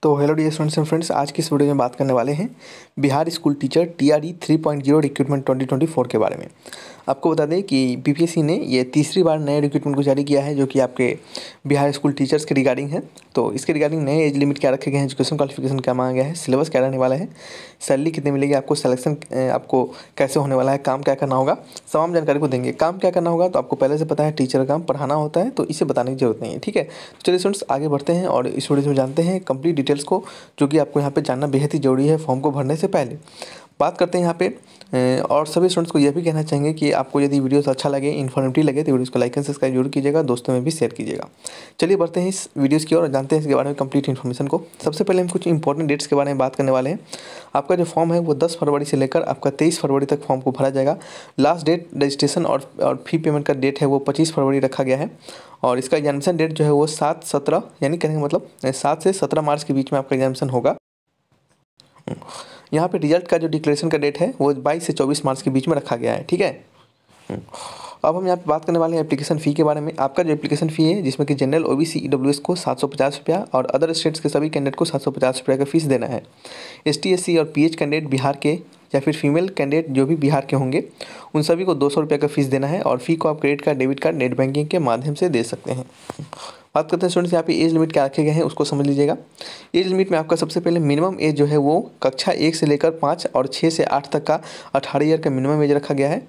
तो hello dear students and friends, आज की इस वीडियो में बात करने वाले हैं Bihar school teacher TRE 3.0 recruitment 2024 के बारे में। आपको बता दें कि बीपीएससी ने ये तीसरी बार नए रिक्रूटमेंट को जारी किया है, जो कि आपके बिहार स्कूल टीचर्स के रिगार्डिंग है। तो इसके रिगार्डिंग नए एज लिमिट क्या रखे गए हैं, एजुकेशन क्वालिफिकेशन क्या मांगा गया है, सिलेबस क्या रहने वाला है, सैलरी कितनी मिलेगी आपको, सिलेक्शन आपको कैसे होने वाला है, काम क्या करना होगा, तमाम जानकारी को देंगे। काम क्या करना होगा तो आपको पहले से पता है, टीचर का काम पढ़ाना होता है, तो इसे बताने की जरूरत नहीं है। ठीक है, तो चलिए स्टूडेंट्स आगे बढ़ते हैं और इस वीडियो में जानते हैं कंप्लीट डिटेल्स को, जो कि आपको यहाँ पे जानना बेहद ही जरूरी है फॉर्म को भरने से पहले। बात करते हैं यहाँ पे और सभी स्टूडेंट्स को यह भी कहना चाहेंगे कि आपको यदि वीडियो अच्छा लगे, इन्फॉर्मेटिव लगे, तो वीडियो को लाइक एंड सब्सक्राइब जरूर कीजिएगा, दोस्तों में भी शेयर कीजिएगा। चलिए बढ़ते हैं इस वीडियोस की ओर और जानते हैं इसके बारे में कंप्लीट इन्फॉर्मेशन को। सबसे पहले हम कुछ इंपॉर्टेंट डेट्स के बारे में बात करने वाले हैं। आपका जो फॉर्म है वो 10 फरवरी से लेकर आपका 23 फरवरी तक फॉर्म को भरा जाएगा। लास्ट डेट रजिस्ट्रेशन और फी पेमेंट का डेट है वो 25 फरवरी रखा गया है। और इसका एग्जामिनेशन डेट जो है वो 7-17 यानी कहने का मतलब 7 से 17 मार्च के बीच में आपका एग्जामिनेशन होगा। यहाँ पे रिजल्ट का जो डिक्लेरेशन का डेट है वो 22 से 24 मार्च के बीच में रखा गया है। ठीक है, अब हम यहाँ पे बात करने वाले हैं एप्लीकेशन फ़ी के बारे में। आपका जो एप्लीकेशन फ़ी है, जिसमें कि जनरल OBC EWS को 750 रुपया और अदर स्टेट्स के सभी कैंडिडेट को 750 रुपया का फीस देना है। ST SC और PH कैंडिडेट बिहार के या फिर फीमेल कैंडिडेट जो भी बिहार के होंगे, उन सभी को 200 रुपये का फीस देना है। और फ़ी को आप credit card, debit card, net banking के माध्यम से दे सकते हैं। बात करते हैं स्टूडेंट्स, यहाँ पे एज लिमिट क्या रखे गए हैं उसको समझ लीजिएगा। एज लिमिट में आपका सबसे पहले मिनिमम एज जो है वो कक्षा 1 से लेकर 5 और 6 से 8 तक का 18 ईयर का मिनिमम एज रखा गया है।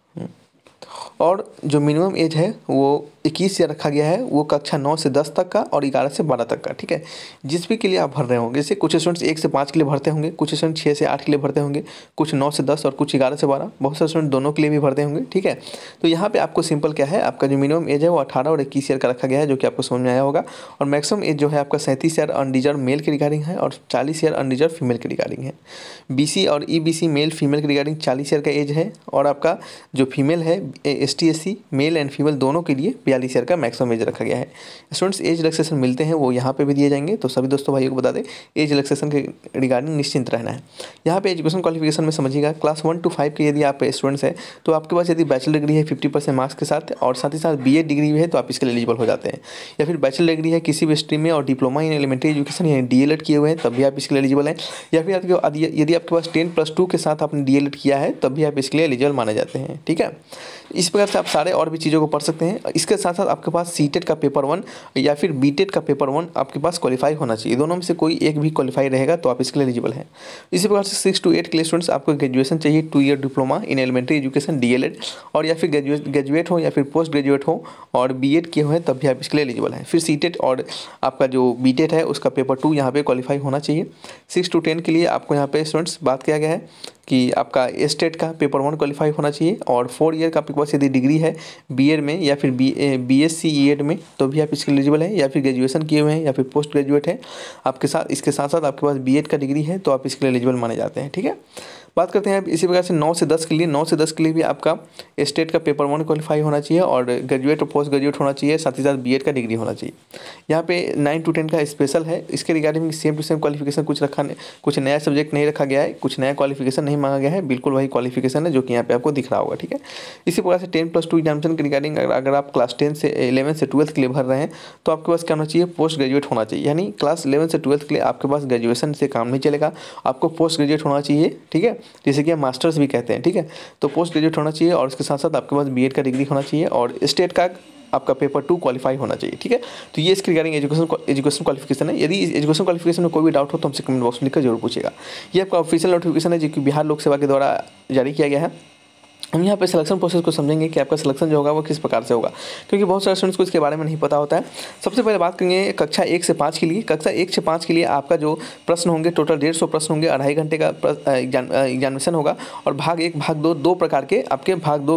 और जो मिनिमम एज है वो 21 ईयर रखा गया है, वो कक्षा 9 से 10 तक का और 11 से 12 तक का। ठीक है, जिस भी के लिए आप भर रहे होंगे, जैसे कुछ स्टूडेंट्स 1 से 5 के लिए भरते होंगे, कुछ स्टूडेंट 6 से 8 के लिए भरते होंगे, कुछ 9 से 10 और कुछ 11 से 12, बहुत सारे स्टूडेंट दोनों के लिए भी भरते होंगे। ठीक है, तो यहाँ पे आपको सिंपल क्या है, आपका जो मिनिमम एज है वो 18 और 21 ईयर का रखा गया है, जो कि आपको समझ में आया होगा। और मैक्सिमम एज जो है आपका 37 ईयर अनरिजर्व मेल के रिगार्डिंग है और 40 ईयर अनरिजर्व फीमेल के रिगार्डिंग है। BC और EBC मेल फीमेल के रिगार्डिंग 40 ईयर का एज है। और आपका जो फीमेल है ST SC male and female दोनों के लिए 42 ईयर का मैक्सिमम एज रखा गया है। स्टूडेंट्स एज रिलैक्सेशन मिलते हैं वो यहाँ पे भी दिए जाएंगे, तो सभी दोस्तों भाइयों को बता दें एज रिलैक्सेशन के रिगार्डिंग निश्चिंत रहना है। यहाँ पे एजुकेशन क्वालिफिकेशन में समझिएगा, क्लास 1 to 5 के यदि आप स्टूडेंट्स हैं तो आपके पास यदि बैचलर डिग्री है 50% मार्क्स के साथ और साथ ही साथ BA डिग्री भी है तो आप इसके लिए एलिजिबल हो जाते हैं। या फिर बैचलर डिग्री है किसी भी स्ट्रीम में और डिप्लोमा इन एलिमेंट्री एजुकेशन यानी DLED किए हुए हैं तब भी आप इसके लिए एलिजिबल हैं। या फिर यदि आपके पास 10+2 के साथ आपने DLED किया है तब भी आप इसके लिए एलिजिबल माने जाते हैं। ठीक है, इस प्रकार से आप सारे और भी चीज़ों को पढ़ सकते हैं। इसके साथ साथ आपके पास CTET का पेपर 1 या फिर BTET का पेपर 1 आपके पास क्वालिफाई होना चाहिए। दोनों में से कोई एक भी क्वालिफाई रहेगा तो आप इसके लिए एलिजिबल हैं। इसी प्रकार से 6 to 8 के लिए स्टूडेंट्स आपको ग्रेजुएशन चाहिए, 2 year diploma in elementary education DLED, और या फिर ग्रेजुएट हो या फिर पोस्ट ग्रेजुएट हो और BEd किए हुए हैं तब भी आप इसके लिए एलिजिबल हैं। फिर CTET और आपका जो BTET है उसका पेपर 2 यहाँ पे क्वालिफाई होना चाहिए। 6 to 10 के लिए आपको यहाँ पे स्टूडेंट्स बात किया गया है कि आपका स्टेट का पेपर 1 क्वालिफाई होना चाहिए। और 4 ईयर का आपके पास यदि डिग्री है BEd में या फिर BSc ED में तो भी आप इसके एलिजिबल हैं। या फिर ग्रेजुएशन किए हुए हैं या फिर पोस्ट ग्रेजुएट हैं आपके साथ, इसके साथ साथ आपके पास BEd का डिग्री है तो आप इसके लिए एलिजिबल माने जाते हैं। ठीक है, बात करते हैं इसी प्रकार से 9 से 10 के लिए। 9 से 10 के लिए भी आपका स्टेट का पेपर 1 क्वालिफाई होना चाहिए और ग्रेजुएट और पोस्ट ग्रेजुएट होना चाहिए, साथ ही साथ BEd का डिग्री होना चाहिए। यहाँ पे 9 to 10 का स्पेशल है, इसके regarding same to same qualification कुछ नया सब्जेक्ट नहीं रखा गया है, कुछ नया क्वालिफिकेशन नहीं मांगा गया है, बिल्कुल वही क्वालिफिकेशन है जो कि यहाँ पे आपको दिख रहा होगा। ठीक है, इसी प्रकार से 10+2 एग्जामिनेशन के रिगार्डिंग अगर आप क्लास 10 से 11 से 12 के लिए भर रहे हैं तो आपके पास क्या होना चाहिए, पोस्ट ग्रेजुएट होना चाहिए। यानी क्लास 11 से 12 के लिए आपके पास ग्रेजुएशन से काम नहीं चलेगा, आपको पोस्ट ग्रेजुएट होना चाहिए। ठीक है, जैसे कि मास्टर्स भी कहते हैं। ठीक है, तो पोस्ट ग्रेजुएट होना चाहिए और उसके साथ साथ आपके पास BEd का डिग्री होना चाहिए और स्टेट का आपका पेपर 2 क्वालिफाई होना चाहिए। ठीक है, तो ये इसके रिगार्डिंग एजुकेशन क्वालिफिकेशन है। यदि एजुकेशन क्वालिफिकेशन में कोई भी डाउट हो तो हमसे कमेंट बॉक्स में लिखकर जरूर पूछेगा। ये आपका ऑफिशियल नोटिफिकेशन है जो कि बिहार लोक सेवा के द्वारा जारी किया गया है। हम यहाँ पे सिलेक्शन प्रोसेस को समझेंगे कि आपका सिलेक्शन जो होगा वो किस प्रकार से होगा, क्योंकि बहुत सारे स्टूडेंट्स को इसके बारे में नहीं पता होता है। सबसे पहले बात करेंगे कक्षा 1 से 5 के लिए। कक्षा 1 से 5 के लिए आपका जो प्रश्न होंगे टोटल 150 प्रश्न होंगे, 2.5 घंटे का एग्जामिनेशन होगा। और भाग 1 भाग 2 दो प्रकार के आपके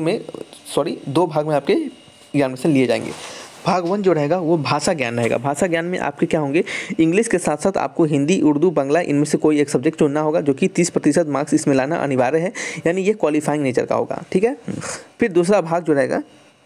दो भाग में आपके एग्जामिनेशन लिए जाएंगे। भाग 1 जो रहेगा वो भाषा ज्ञान रहेगा। भाषा ज्ञान में आपके क्या होंगे, इंग्लिश के साथ साथ आपको हिंदी, उर्दू, बांग्ला इनमें से कोई एक सब्जेक्ट चुनना होगा, जो कि 30% मार्क्स इसमें लाना अनिवार्य है, यानी ये क्वालिफाइंग नेचर का होगा। ठीक है, फिर दूसरा भाग जो रहेगा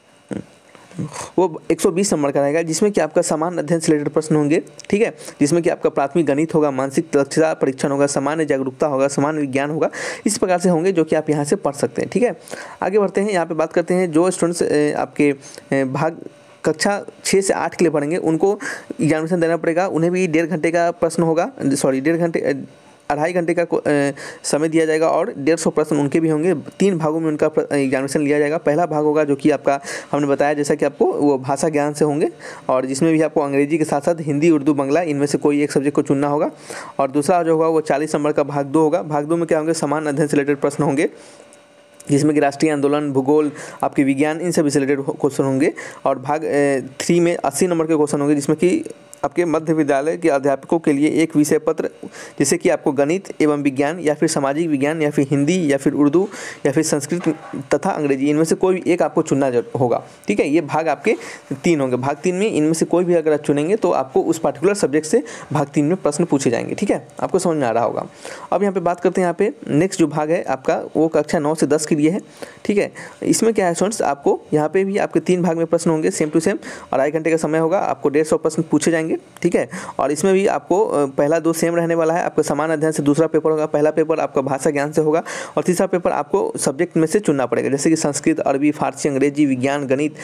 वो 120 नंबर का रहेगा, जिसमें कि आपका सामान्य अध्ययन से रिलेटेड प्रश्न होंगे। ठीक है, जिसमें कि आपका प्राथमिक गणित होगा, मानसिक दक्षता परीक्षण होगा, सामान्य जागरूकता होगा, सामान्य विज्ञान होगा, इस प्रकार से होंगे जो कि आप यहाँ से पढ़ सकते हैं। ठीक है, आगे बढ़ते हैं। यहाँ पे बात करते हैं जो स्टूडेंट्स आपके भाग कक्षा 6 से 8 के लिए पढ़ेंगे उनको एग्जामिनेशन देना पड़ेगा। उन्हें भी 1.5 घंटे का प्रश्न होगा, सॉरी 2.5 घंटे का समय दिया जाएगा और 150 प्रश्न उनके भी होंगे। 3 भागों में उनका एग्जामिनेशन लिया जाएगा। पहला भाग होगा जो कि आपका हमने बताया जैसा कि आपको वो भाषा ज्ञान से होंगे, और जिसमें भी आपको अंग्रेजी के साथ साथ हिंदी, उर्दू, बांग्ला इनमें से कोई एक सब्जेक्ट को चुनना होगा। और दूसरा जो होगा वो 40 नंबर का भाग 2 होगा। भाग 2 में क्या होंगे, समान अध्ययन से रिलेटेड प्रश्न होंगे, जिसमें कि राष्ट्रीय आंदोलन, भूगोल, आपके विज्ञान, इन सब से रिलेटेड क्वेश्चन होंगे। और भाग 3 में 80 नंबर के क्वेश्चन होंगे, जिसमें कि आपके मध्य विद्यालय के अध्यापकों के लिए एक विषय पत्र, जैसे कि आपको गणित एवं विज्ञान या फिर सामाजिक विज्ञान या फिर हिंदी या फिर उर्दू या फिर संस्कृत तथा अंग्रेजी, इनमें से कोई एक आपको चुनना होगा। ठीक है, ये भाग आपके 3 होंगे। भाग 3 में इनमें से कोई भी अगर आप चुनेंगे तो आपको उस पर्टिकुलर सब्जेक्ट से भाग 3 में प्रश्न पूछे जाएंगे। ठीक है, आपको समझ में आ रहा होगा। अब यहाँ पे बात करते हैं, यहाँ पे नेक्स्ट जो भाग है आपका वो कक्षा 9 से 10 के लिए है। ठीक है, इसमें क्या है स्टूडेंट्स, आपको यहाँ पे भी आपके 3 भाग में प्रश्न होंगे सेम टू सेम, और 2.5 घंटे का समय होगा। आपको 150 प्रश्न पूछे जाएंगे। ठीक है, और इसमें भी आपको पहला 2 सेम रहने वाला है। आपका समान अध्ययन से दूसरा पेपर होगा। पहला पेपर आपका भाषा ज्ञान से होगा और तीसरा पेपर आपको सब्जेक्ट में से चुनना पड़ेगा, जैसे कि संस्कृत, अरबी, फारसी, अंग्रेजी, विज्ञान, गणित,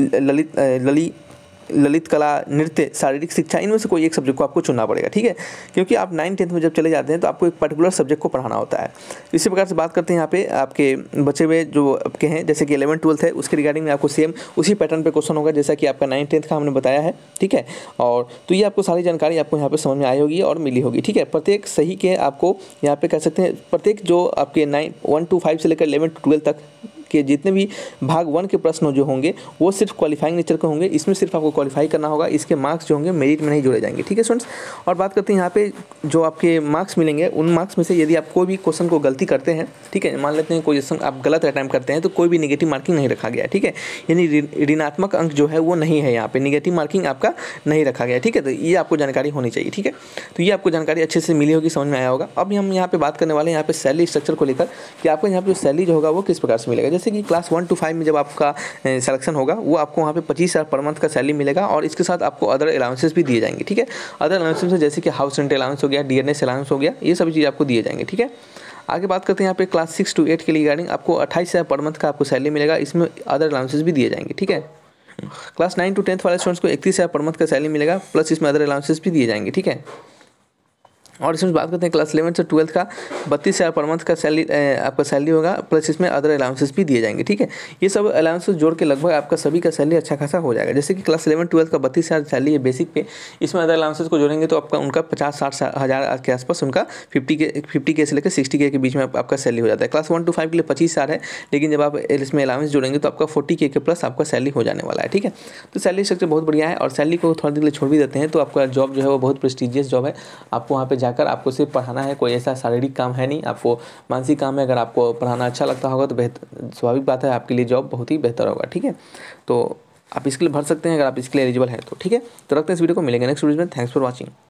ललित कला, नृत्य, शारीरिक शिक्षा, इनमें से कोई एक सब्जेक्ट को आपको चुनना पड़ेगा। ठीक है, क्योंकि आप 9th 10th में जब चले जाते हैं तो आपको एक पर्टिकुलर सब्जेक्ट को पढ़ाना होता है। इसी प्रकार से बात करते हैं यहाँ पे आपके बचे हुए जो आपके हैं, जैसे कि 11th 12th है, उसके रिगार्डिंग में आपको सेम उसी पैटर्न पे क्वेश्चन होगा जैसा कि आपका 9th 10th का हमने बताया है। ठीक है, और तो ये आपको सारी जानकारी आपको यहाँ पे समझ में आई होगी और मिली होगी। ठीक है, प्रत्येक सही के आपको यहाँ पे कह सकते हैं, प्रत्येक जो आपके 1 to 5 से लेकर 11 to 12 तक के जितने भी भाग 1 के प्रश्न जो होंगे वो सिर्फ क्वालिफाइंग नेचर के होंगे। इसमें सिर्फ आपको क्वालिफाई करना होगा, इसके मार्क्स जो होंगे मेरिट में नहीं जोड़े जाएंगे। ठीक है स्टूडेंट्स, और बात करते हैं यहाँ पे जो आपके मार्क्स मिलेंगे, उन मार्क्स में से यदि आप कोई भी क्वेश्चन को गलती करते हैं, ठीक है, मान लेते हैं कोई क्वेश्चन आप गलत अटैम्प्ट करते हैं, तो कोई भी नेगेटिव मार्किंग नहीं रखा गया है। ठीक है, यानी ऋणात्मक अंक जो है वो नहीं है, यहाँ पे नेगेटिव मार्किंग आपका नहीं रखा गया है। ठीक है, तो ये आपको जानकारी होनी चाहिए। ठीक है, तो ये आपको जानकारी अच्छे से मिली होगी, समझ में आया होगा। अब हम यहाँ पे बात करने वाले हैं यहाँ पे सैलरी स्ट्रक्चर को लेकर, कि आपको यहाँ पे सैलरी जो होगा वो किस प्रकार से मिलेगा। जैसे कि क्लास 1 to 5 में जब आपका सिलेक्शन होगा वो आपको वहाँ पे 25,000 पर मंथ का सैलरी मिलेगा, और इसके साथ आपको अदर अलाउंसेस भी दिए जाएंगे। ठीक है, अदर अलाउंसेस जैसे कि हाउस रेंट अलाउंस हो गया, डीएनएस अलाउंस हो गया, ये सभी चीज़ आपको दिए जाएंगे। ठीक है, आगे बात करते हैं यहाँ पे क्लास 6 to 8 के लिए रिगार्डिंग आपको 28,000 पर मंथ का आपको सैलरी मिलेगा, इसमें अदर अलाउंसेस भी दिए जाएंगे। ठीक है, क्लास 9 to 10th वाले स्टूडेंट्स को 31,000 पर मंथ का सैलरी मिलेगा, प्लस इसमें अदर अलाउंसेस भी दिए जाएंगे। ठीक है, और इसमें बात करते हैं क्लास 11 से 12 का 32,000 पर मंथ का सैलरी आपका सैलरी होगा, प्लस इसमें अदर अलाउंसेस भी दिए जाएंगे। ठीक है, ये सब अलाउंसेस जोड़ के लगभग आपका सभी का सैलरी अच्छा खासा हो जाएगा। जैसे कि क्लास 11 12 का 32,000 सैलरी है बेसिक पे, इसमें अदर अलाउंसेस को जोड़ेंगे तो आपका उनका 50-60 हज़ार के आसपास उनका 50K से लेकर 60K के बीच में आपका सैलरी हो जाता है। क्लास 1 to 5 के लिए 25,000 है, लेकिन जब आप इसमें अलाउंस जोड़ेंगे तो आपका 40K के प्लस आपका सैलरी हो जाने वाला है। ठीक है, तो सैलरी स्ट्रक्चर बहुत बढ़िया है, और सैलरी को थोड़ा देर के लिए छोड़ भी देते हैं तो आपका जॉब जो है वो बहुत प्रेस्टीजियस जॉब है। आपको वहाँ पर जाकर आपको सिर्फ पढ़ाना है, कोई ऐसा शारीरिक काम है नहीं, आपको मानसिक काम है। अगर आपको पढ़ाना अच्छा लगता होगा तो बेहतर, स्वाभाविक बात है आपके लिए जॉब बहुत ही बेहतर होगा। ठीक है, तो आप इसके लिए भर सकते हैं अगर आप इसके लिए एलिजिबल हैं तो। ठीक है, तो रखते हैं इस वीडियो को, मिलेंगे नेक्स्ट वीडियो में। Thanks for watching.